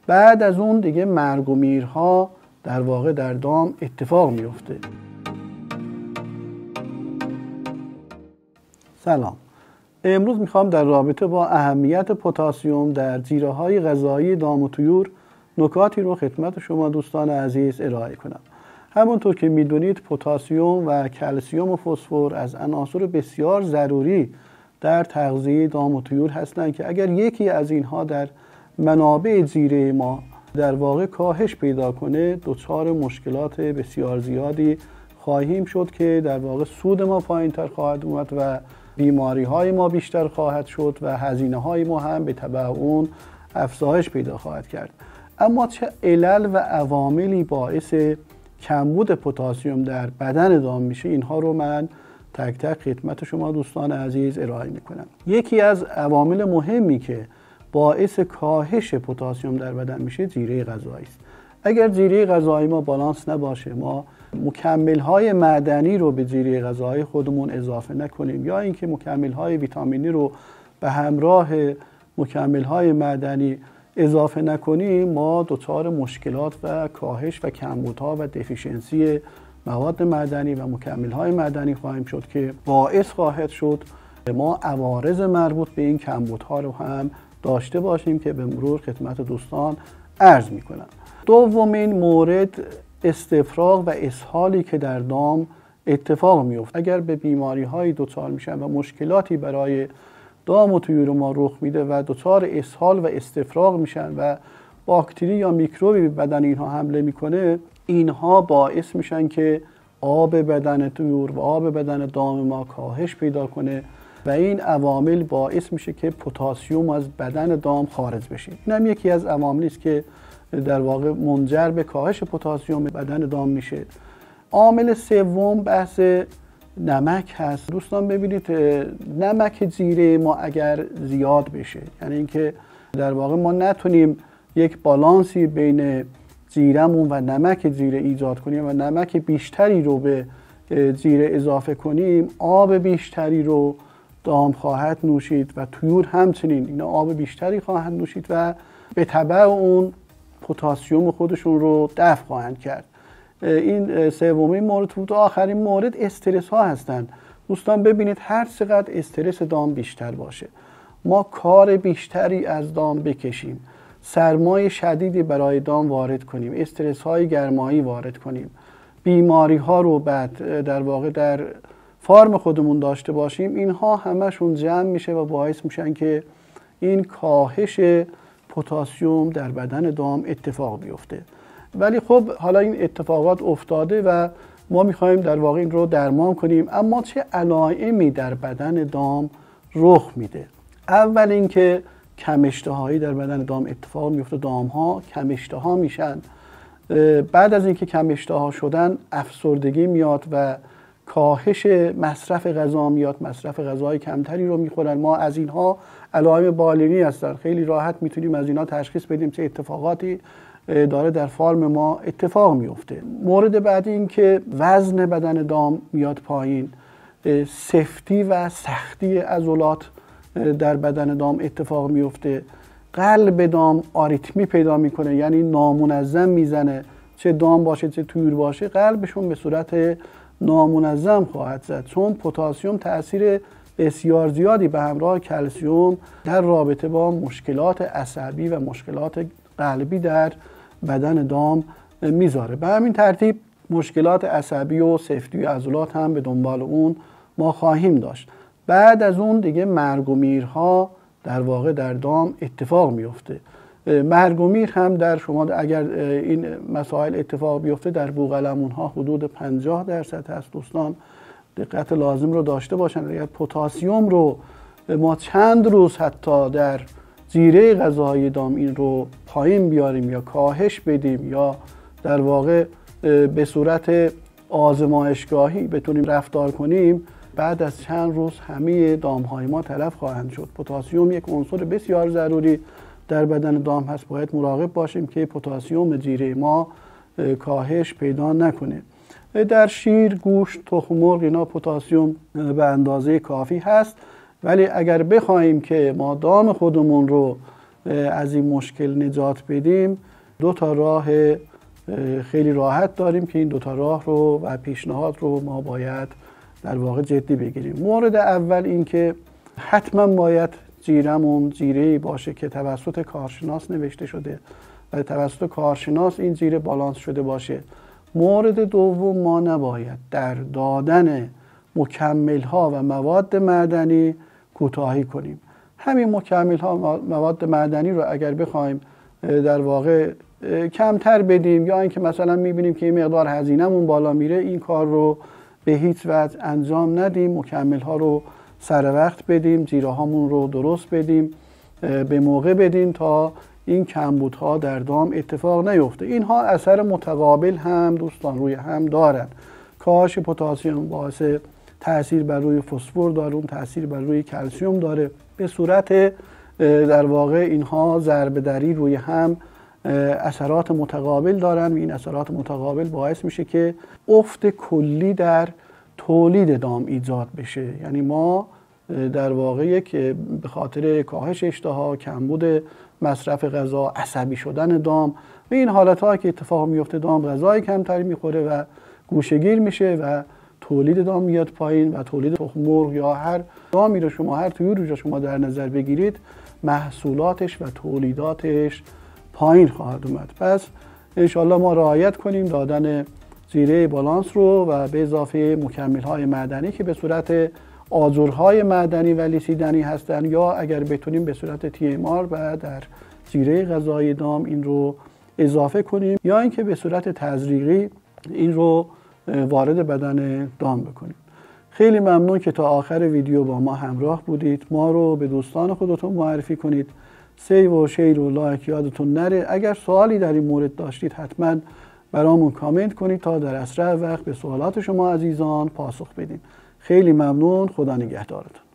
بعد از اون دیگه مرگ و میرها در واقع در دام اتفاق میفته. سلام. امروز میخوام در رابطه با اهمیت پتاسیم در جیره‌های غذایی دام و طیور نکاتی رو خدمت شما دوستان عزیز ارائه کنم. همونطور که میدونید پتاسیم و کلسیم و فسفر از عناصر بسیار ضروری در تغذیه دام و طیور هستند که اگر یکی از اینها در منابع جیره ما در واقع کاهش پیدا کنه دچار مشکلات بسیار زیادی خواهیم شد که در واقع سود ما پایین‌تر خواهد اومد و بیماری های ما بیشتر خواهد شد و هزینه های ما هم به تبع اون افزایش پیدا خواهد کرد. اما چه علل و عواملی باعث کمبود پتاسیم در بدن دام میشه، اینها رو من تک تک خدمت شما دوستان عزیز ارائه میکنم. یکی از عوامل مهمی که باعث کاهش پتاسیم در بدن میشه جیره غذایی است. اگر جیره غذایی ما بالانس نباشه، ما مکمل‌های معدنی رو به جیره غذایی خودمون اضافه نکنیم یا اینکه مکمل‌های ویتامینی رو به همراه مکمل‌های معدنی اضافه نکنیم، ما دچار مشکلات و کاهش و کمبودها و دفیشنسی مواد معدنی و مکمل‌های معدنی خواهیم شد که باعث خواهد شد ما عوارض مربوط به این کمبودها رو هم داشته باشیم که به مرور خدمت دوستان عرض می‌کنم. دومین مورد استفراغ و اسهالی که در دام اتفاق میفته. اگر به بیماری‌های دچار میشن و مشکلاتی برای دام و طیور ما رخ میده و دچار اسهال و استفراغ میشن و باکتری یا میکروبی به بدن اینها حمله میکنه، اینها باعث میشن که آب بدن طیور و آب بدن دام ما کاهش پیدا کنه و این عوامل باعث میشه که پتاسیم از بدن دام خارج بشه. این هم یکی از عواملی است که در واقع منجر به کاهش پتاسیم بدن دام میشه. عامل سوم بحث نمک هست. دوستان ببینید، نمک جیره ما اگر زیاد بشه، یعنی اینکه در واقع ما نتونیم یک بالانسی بین جیرمون و نمک جیره ایجاد کنیم و نمک بیشتری رو به جیره اضافه کنیم، آب بیشتری رو دام خواهد نوشید و طیور همچنین اینا آب بیشتری خواهند نوشید و به تبع اون پتاسیم خودشون رو دفع خواهند کرد. این سومین مورد بود. آخرین مورد استرس ها هستند. دوستان ببینید، هر چقدر استرس دام بیشتر باشه، ما کار بیشتری از دام بکشیم، سرمای شدیدی برای دام وارد کنیم، استرس های گرمایی وارد کنیم، بیماری ها رو بعد در واقع در فارم خودمون داشته باشیم، اینها همشون جمع میشه و باعث میشن که این کاهش پتاسیم در بدن دام اتفاق بیفته. ولی خب حالا این اتفاقات افتاده و ما میخوایم در واقع این رو درمان کنیم، اما چه علائمی در بدن دام رخ میده؟ اول اینکه کم اشتهایی در بدن دام اتفاق میفته، دام ها کم اشتها میشن. بعد از اینکه کم اشتها شدن افسردگی میاد و کاهش مصرف غذا میاد، مصرف غذای کمتری رو میخورن. ما از اینها علائم بالینی هستن، خیلی راحت میتونیم از اینها تشخیص بدیم چه اتفاقاتی داره در فارم ما اتفاق میفته. مورد بعدی این که وزن بدن دام میاد پایین، سفتی و سختی عضلات در بدن دام اتفاق میفته، قلب دام آریتمی پیدا میکنه، یعنی نامنظم میزنه، چه دام باشه چه طیور باشه قلبشون به صورت نامنظم خواهد زد، چون پتاسیم تأثیر بسیار زیادی به همراه کلسیم در رابطه با مشکلات عصبی و مشکلات قلبی در بدن دام میذاره. به همین ترتیب مشکلات عصبی و سفتی و عضلات هم به دنبال اون ما خواهیم داشت. بعد از اون دیگه مرگ و میرها در واقع در دام اتفاق میفته. مرگ و میر هم در شما اگر این مسائل اتفاق بیفته در بوقلمونها حدود 50% هست. دوستان دقت لازم رو داشته باشن. اگر پتاسیم رو ما چند روز حتی در جیره غذایی دام این رو پایین بیاریم یا کاهش بدیم یا در واقع به صورت آزمایشگاهی بتونیم رفتار کنیم، بعد از چند روز همه دام‌های ما تلف خواهند شد. پتاسیم یک عنصر بسیار ضروری در بدن دام هست. باید مراقب باشیم که پتاسیم جیره ما کاهش پیدا نکنه. در شیر، گوشت، تخم مرغ اینا پتاسیم به اندازه کافی هست، ولی اگر بخوایم که ما دام خودمون رو از این مشکل نجات بدیم 2 تا راه خیلی راحت داریم که این 2 تا راه رو و پیشنهاد رو ما باید در واقع جدی بگیریم. مورد اول این که حتما باید جیرمون جیره‌ای باشه که توسط کارشناس نوشته شده و توسط کارشناس این جیره بالانس شده باشه. مورد دوم، ما نباید در دادن مکمل‌ها و مواد معدنی کوتاهی کنیم. همین مکمل‌ها مواد معدنی رو اگر بخوایم در واقع کمتر بدیم یا اینکه مثلا می‌بینیم که این مقدار هزینه‌مون بالا میره، این کار رو به هیچ وجه انجام ندیم. مکمل‌ها رو سر وقت بدیم، جیره‌هامون رو درست بدیم، به موقع بدیم تا این کمبودها در دام اتفاق نیفته. اینها اثر متقابل هم دوستان روی هم دارن. کاهش پتاسیم باعث تأثیر بر روی فسفر داره، اون تأثیر بر روی کلسیم داره. به صورت در واقع اینها ضربه دری روی هم اثرات متقابل دارن و این اثرات متقابل باعث میشه که افت کلی در تولید دام ایجاد بشه. یعنی ما در واقع به خاطر کاهش اشتها، کمبود مصرف غذا، عصبی شدن دام و این حالت‌ها که اتفاق میفته، دام غذای کمتری میخوره و گوشه‌گیر میشه و تولید دام میاد پایین و تولید تخم مرغ یا هر دامی رو شما، هر طیوری رو شما در نظر بگیرید، محصولاتش و تولیداتش پایین خواهد اومد. پس انشالله ما رعایت کنیم دادن جیره بالانس رو و به اضافه مکمل‌های معدنی که به صورت آجرهای معدنی و لیسیدنی هستن یا اگر بتونیم به صورت TMR و در جیره غذایی دام این رو اضافه کنیم یا اینکه به صورت تزریقی این رو وارد بدن دام بکنیم. خیلی ممنون که تا آخر ویدیو با ما همراه بودید. ما رو به دوستان خودتون معرفی کنید. سیو و شیر و لایک یادتون نره. اگر سوالی در این مورد داشتید حتما برامون کامنت کنید تا در اسرع وقت به سوالات شما عزیزان پاسخ بدیم. خیلی ممنون. خدا نگهدارتون.